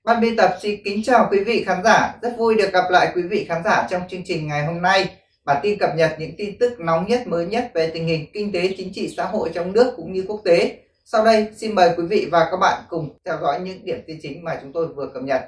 Ban biên tập xin kính chào quý vị khán giả, rất vui được gặp lại quý vị khán giả trong chương trình ngày hôm nay. Bản tin cập nhật những tin tức nóng nhất mới nhất về tình hình kinh tế, chính trị, xã hội trong nước cũng như quốc tế. Sau đây xin mời quý vị và các bạn cùng theo dõi những điểm tin chính mà chúng tôi vừa cập nhật.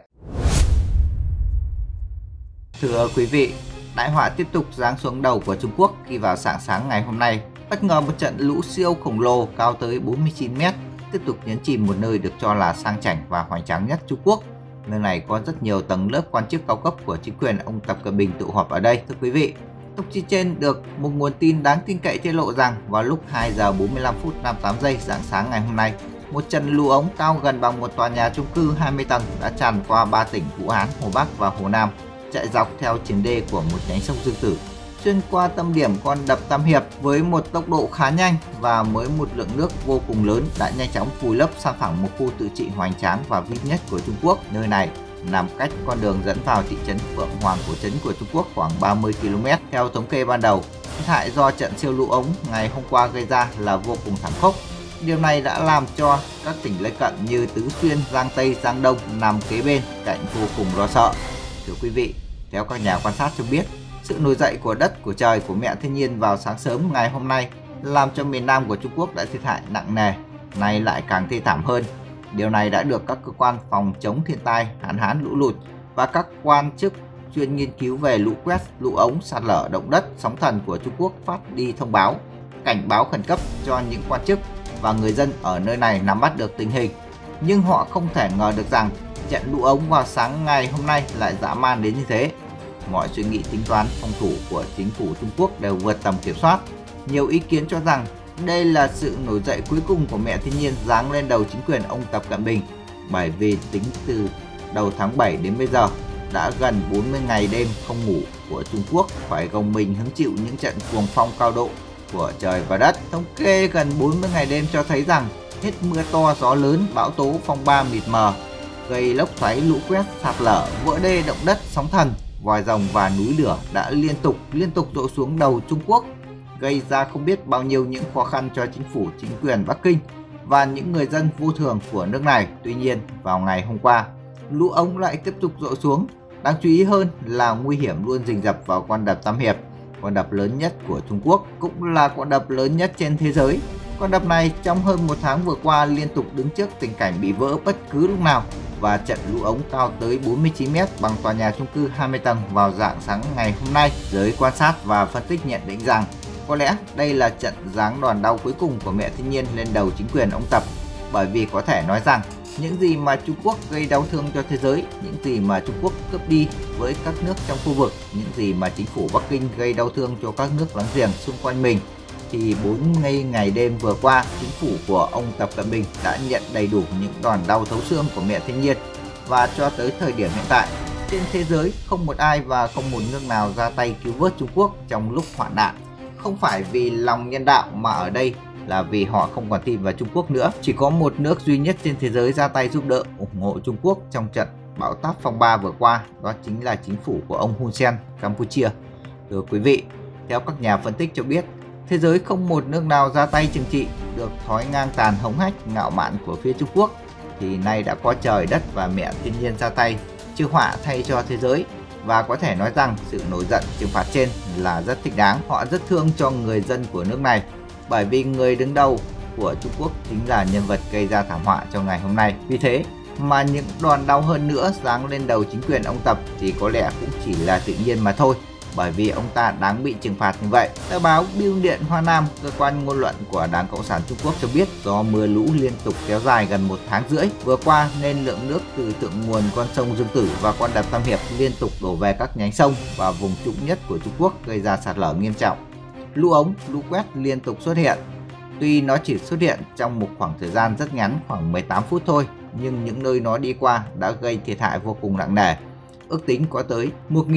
Thưa quý vị, đại họa tiếp tục giáng xuống đầu của Trung Quốc khi vào rạng sáng ngày hôm nay. Bất ngờ một trận lũ siêu khổng lồ cao tới 49 m tiếp tục nhấn chìm một nơi được cho là sang chảnh và hoành tráng nhất Trung Quốc. Nơi này có rất nhiều tầng lớp quan chức cao cấp của chính quyền ông Tập Cận Bình tụ họp ở đây. Thưa quý vị, thông tin trên được một nguồn tin đáng tin cậy tiết lộ rằng vào lúc 2 giờ 45 phút 58 giây rạng sáng ngày hôm nay, một trận lũ ống cao gần bằng một tòa nhà chung cư 20 tầng đã tràn qua 3 tỉnh Vũ Hán, Hồ Bắc và Hồ Nam, chạy dọc theo triền đê của một nhánh sông Dương Tử, xuyên qua tâm điểm con đập Tam Hiệp với một tốc độ khá nhanh và với một lượng nước vô cùng lớn đã nhanh chóng vùi lấp san phẳng một khu tự trị hoành tráng và vip nhất của Trung Quốc. Nơi này nằm cách con đường dẫn vào thị trấn Phượng Hoàng cổ trấn của Trung Quốc khoảng 30 km. Theo thống kê ban đầu, thiệt hại do trận siêu lũ ống ngày hôm qua gây ra là vô cùng thảm khốc. Điều này đã làm cho các tỉnh lân cận như Tứ Xuyên, Giang Tây, Giang Đông nằm kế bên cạnh vô cùng lo sợ. Thưa quý vị, theo các nhà quan sát cho biết, sự nổi dậy của đất, của trời, của mẹ thiên nhiên vào sáng sớm ngày hôm nay làm cho miền Nam của Trung Quốc đã thiệt hại nặng nề, nay lại càng thê thảm hơn. Điều này đã được các cơ quan phòng chống thiên tai, hạn hán, lũ lụt và các quan chức chuyên nghiên cứu về lũ quét, lũ ống, sạt lở, động đất, sóng thần của Trung Quốc phát đi thông báo, cảnh báo khẩn cấp cho những quan chức và người dân ở nơi này nắm bắt được tình hình. Nhưng họ không thể ngờ được rằng trận lũ ống vào sáng ngày hôm nay lại dã man đến như thế. Mọi suy nghĩ tính toán phòng thủ của chính phủ Trung Quốc đều vượt tầm kiểm soát. Nhiều ý kiến cho rằng đây là sự nổi dậy cuối cùng của mẹ thiên nhiên giáng lên đầu chính quyền ông Tập Cận Bình, bởi vì tính từ đầu tháng 7 đến bây giờ đã gần 40 ngày đêm không ngủ của Trung Quốc phải gồng mình hứng chịu những trận cuồng phong cao độ của trời và đất. Thống kê gần 40 ngày đêm cho thấy rằng hết mưa to, gió lớn, bão tố, phong ba mịt mờ, gây lốc xoáy, lũ quét, sạt lở, vỡ đê, động đất, sóng thần, vòi rồng và núi lửa đã liên tục đổ xuống đầu Trung Quốc, gây ra không biết bao nhiêu những khó khăn cho chính phủ, chính quyền Bắc Kinh và những người dân vô thường của nước này. Tuy nhiên, vào ngày hôm qua, lũ ống lại tiếp tục dội xuống. Đáng chú ý hơn là nguy hiểm luôn rình rập vào con đập Tam Hiệp, con đập lớn nhất của Trung Quốc, cũng là con đập lớn nhất trên thế giới. Con đập này trong hơn một tháng vừa qua liên tục đứng trước tình cảnh bị vỡ bất cứ lúc nào, và trận lũ ống cao tới 49 m bằng tòa nhà chung cư 20 tầng vào rạng sáng ngày hôm nay. Giới quan sát và phân tích nhận định rằng có lẽ đây là trận giáng đòn đau cuối cùng của mẹ thiên nhiên lên đầu chính quyền ông Tập, bởi vì có thể nói rằng những gì mà Trung Quốc gây đau thương cho thế giới, những gì mà Trung Quốc cướp đi với các nước trong khu vực, những gì mà chính phủ Bắc Kinh gây đau thương cho các nước láng giềng xung quanh mình, thì 40 ngày đêm vừa qua, chính phủ của ông Tập Cận Bình đã nhận đầy đủ những đòn đau thấu xương của mẹ thiên nhiên. Và cho tới thời điểm hiện tại, trên thế giới không một ai và không một nước nào ra tay cứu vớt Trung Quốc trong lúc hoạn nạn. Không phải vì lòng nhân đạo mà ở đây là vì họ không còn tin vào Trung Quốc nữa. Chỉ có một nước duy nhất trên thế giới ra tay giúp đỡ, ủng hộ Trung Quốc trong trận bão táp phong ba vừa qua, đó chính là chính phủ của ông Hun Sen, Campuchia. Thưa quý vị, theo các nhà phân tích cho biết, thế giới không một nước nào ra tay trừng trị được thói ngang tàn hống hách ngạo mạn của phía Trung Quốc, thì nay đã có trời đất và mẹ thiên nhiên ra tay trừ họa thay cho thế giới. Và có thể nói rằng sự nổi giận trừng phạt trên là rất thích đáng. Họ rất thương cho người dân của nước này, bởi vì người đứng đầu của Trung Quốc chính là nhân vật gây ra thảm họa trong ngày hôm nay. Vì thế mà những đòn đau hơn nữa giáng lên đầu chính quyền ông Tập thì có lẽ cũng chỉ là tự nhiên mà thôi, bởi vì ông ta đáng bị trừng phạt như vậy. Tờ báo Bưu điện Hoa Nam, cơ quan ngôn luận của Đảng Cộng sản Trung Quốc cho biết, do mưa lũ liên tục kéo dài gần 1 tháng rưỡi vừa qua nên lượng nước từ thượng nguồn con sông Dương Tử và con đập Tam Hiệp liên tục đổ về các nhánh sông và vùng trũng nhất của Trung Quốc, gây ra sạt lở nghiêm trọng. Lũ ống, lũ quét liên tục xuất hiện. Tuy nó chỉ xuất hiện trong một khoảng thời gian rất ngắn, khoảng 18 phút thôi, nhưng những nơi nó đi qua đã gây thiệt hại vô cùng nặng nề. Ước tính có tới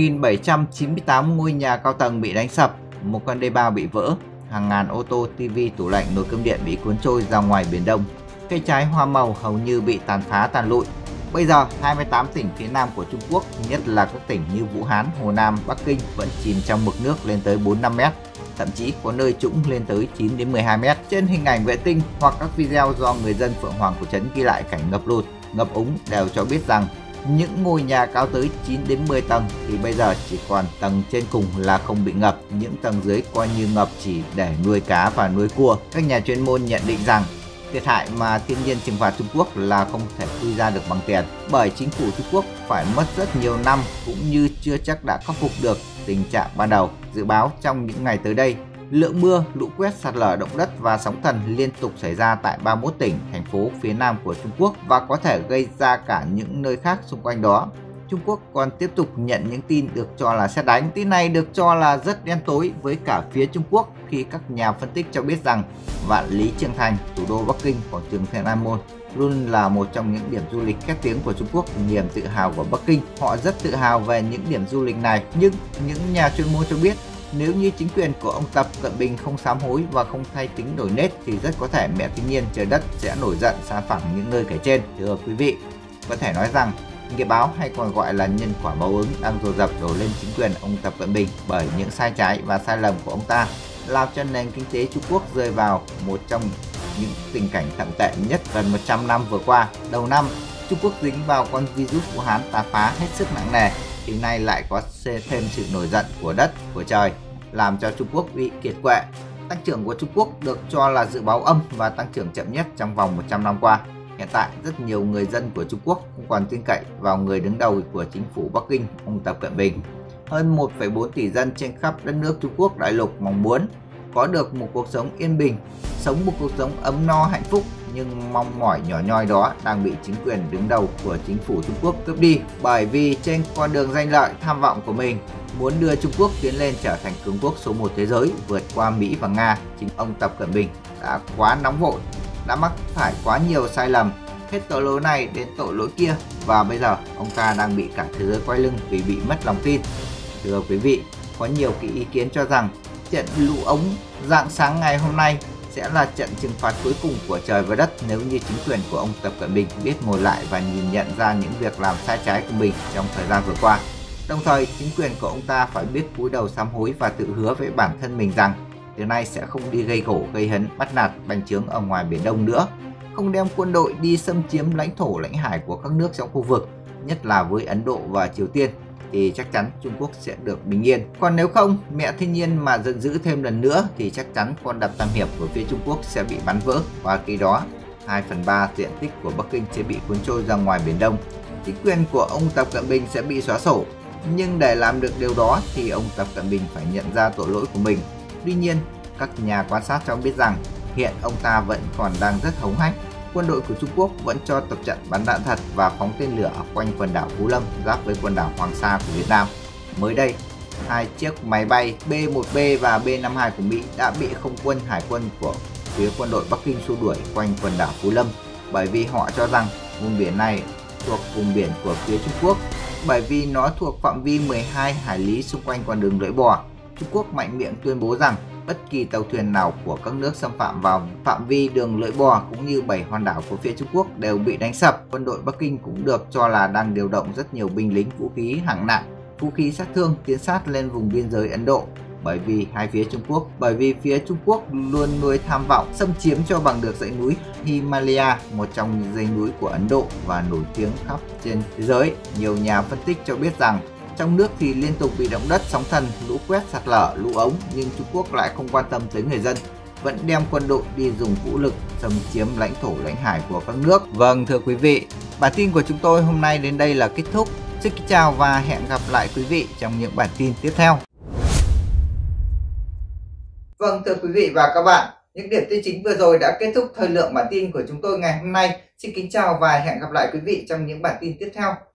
1.798 ngôi nhà cao tầng bị đánh sập, một con đê bao bị vỡ, hàng ngàn ô tô, tivi, tủ lạnh, nồi cơm điện bị cuốn trôi ra ngoài Biển Đông. Cây trái hoa màu hầu như bị tàn phá tàn lụi. Bây giờ, 28 tỉnh phía Nam của Trung Quốc, nhất là các tỉnh như Vũ Hán, Hồ Nam, Bắc Kinh vẫn chìm trong mực nước lên tới 4-5 mét. Thậm chí có nơi trũng lên tới 9 đến 12 mét. Trên hình ảnh vệ tinh hoặc các video do người dân Phượng Hoàng cổ trấn ghi lại cảnh ngập lụt, ngập úng đều cho biết rằng Những ngôi nhà cao tới 9 đến 10 tầng thì bây giờ chỉ còn tầng trên cùng là không bị ngập, những tầng dưới coi như ngập chỉ để nuôi cá và nuôi cua. Các nhà chuyên môn nhận định rằng thiệt hại mà thiên nhiên trừng phạt Trung Quốc là không thể quy ra được bằng tiền, bởi chính phủ Trung Quốc phải mất rất nhiều năm cũng như chưa chắc đã khắc phục được tình trạng ban đầu. Dự báo trong những ngày tới đây, lượng mưa, lũ quét, sạt lở, động đất và sóng thần liên tục xảy ra tại 31 tỉnh, thành phố phía Nam của Trung Quốc và có thể gây ra cả những nơi khác xung quanh đó. Trung Quốc còn tiếp tục nhận những tin được cho là sét đánh. Tin này được cho là rất đen tối với cả phía Trung Quốc khi các nhà phân tích cho biết rằng Vạn Lý Trường Thành, thủ đô Bắc Kinh, quảng trường Thiên An Môn luôn là một trong những điểm du lịch khét tiếng của Trung Quốc, niềm tự hào của Bắc Kinh. Họ rất tự hào về những điểm du lịch này, nhưng những nhà chuyên môn cho biết nếu như chính quyền của ông Tập Cận Bình không sám hối và không thay tính đổi nết thì rất có thể mẹ thiên nhiên trời đất sẽ nổi giận san phẳng những nơi kể trên. Thưa quý vị, có thể nói rằng nghiệp báo hay còn gọi là nhân quả báo ứng đang dồn dập đổ lên chính quyền ông Tập Cận Bình bởi những sai trái và sai lầm của ông ta, làm cho nền kinh tế Trung Quốc rơi vào một trong những tình cảnh thậm tệ nhất gần 100 năm vừa qua. Đầu năm, Trung Quốc dính vào con virus Vũ Hán tàn phá hết sức nặng nề, thì nay lại có thêm sự nổi giận của đất, của trời, làm cho Trung Quốc bị kiệt quệ. Tăng trưởng của Trung Quốc được cho là dự báo âm và tăng trưởng chậm nhất trong vòng 100 năm qua. Hiện tại, rất nhiều người dân của Trung Quốc không còn tin cậy vào người đứng đầu của chính phủ Bắc Kinh, ông Tập Cận Bình. Hơn 1,4 tỷ dân trên khắp đất nước Trung Quốc đại lục mong muốn có được một cuộc sống yên bình, sống một cuộc sống ấm no hạnh phúc, nhưng mong mỏi nhỏ nhoi đó đang bị chính quyền đứng đầu của chính phủ Trung Quốc cướp đi, bởi vì trên con đường danh lợi tham vọng của mình muốn đưa Trung Quốc tiến lên trở thành cường quốc số 1 thế giới, vượt qua Mỹ và Nga. Chính ông Tập Cận Bình đã quá nóng vội, đã mắc phải quá nhiều sai lầm, hết tội lỗi này đến tội lỗi kia, và bây giờ ông ta đang bị cả thế giới quay lưng vì bị mất lòng tin. Thưa quý vị, có nhiều ý kiến cho rằng trận lũ ống rạng sáng ngày hôm nay sẽ là trận trừng phạt cuối cùng của trời và đất nếu như chính quyền của ông Tập Cận Bình biết ngồi lại và nhìn nhận ra những việc làm sai trái của mình trong thời gian vừa qua. Đồng thời, chính quyền của ông ta phải biết cúi đầu sám hối và tự hứa với bản thân mình rằng từ nay sẽ không đi gây gổ, gây hấn, bắt nạt, bành trướng ở ngoài Biển Đông nữa, không đem quân đội đi xâm chiếm lãnh thổ lãnh hải của các nước trong khu vực, nhất là với Ấn Độ và Triều Tiên, thì chắc chắn Trung Quốc sẽ được bình yên. Còn nếu không, mẹ thiên nhiên mà giận dữ thêm lần nữa thì chắc chắn con đập tam hiệp của phía Trung Quốc sẽ bị bắn vỡ, và khi đó 2/3 diện tích của Bắc Kinh sẽ bị cuốn trôi ra ngoài Biển Đông. Chính quyền của ông Tập Cận Bình sẽ bị xóa sổ. Nhưng để làm được điều đó thì ông Tập Cận Bình phải nhận ra tội lỗi của mình. Tuy nhiên, các nhà quan sát cho biết rằng hiện ông ta vẫn còn đang rất hống hách. Quân đội của Trung Quốc vẫn cho tập trận bắn đạn thật và phóng tên lửa quanh quần đảo Phú Lâm giáp với quần đảo Hoàng Sa của Việt Nam. Mới đây, 2 chiếc máy bay B-1B và B-52 của Mỹ đã bị không quân hải quân của phía quân đội Bắc Kinh xua đuổi quanh quần đảo Phú Lâm, bởi vì họ cho rằng vùng biển này thuộc vùng biển của phía Trung Quốc, bởi vì nó thuộc phạm vi 12 hải lý xung quanh con đường lưỡi bò. Trung Quốc mạnh miệng tuyên bố rằng bất kỳ tàu thuyền nào của các nước xâm phạm vào phạm vi đường lưỡi bò cũng như 7 hòn đảo của phía Trung Quốc đều bị đánh sập. Quân đội Bắc Kinh cũng được cho là đang điều động rất nhiều binh lính, vũ khí hạng nặng, vũ khí sát thương tiến sát lên vùng biên giới Ấn Độ, bởi vì phía Trung Quốc luôn nuôi tham vọng xâm chiếm cho bằng được dãy núi Himalaya, một trong những dãy núi của Ấn Độ và nổi tiếng khắp trên thế giới. Nhiều nhà phân tích cho biết rằng trong nước thì liên tục bị động đất, sóng thần, lũ quét, sạt lở, lũ ống, nhưng Trung Quốc lại không quan tâm tới người dân, vẫn đem quân đội đi dùng vũ lực xâm chiếm lãnh thổ lãnh hải của các nước. Vâng, thưa quý vị, bản tin của chúng tôi hôm nay đến đây là kết thúc. Xin kính chào và hẹn gặp lại quý vị trong những bản tin tiếp theo. Vâng, thưa quý vị và các bạn, những điểm tin chính vừa rồi đã kết thúc thời lượng bản tin của chúng tôi ngày hôm nay. Xin kính chào và hẹn gặp lại quý vị trong những bản tin tiếp theo.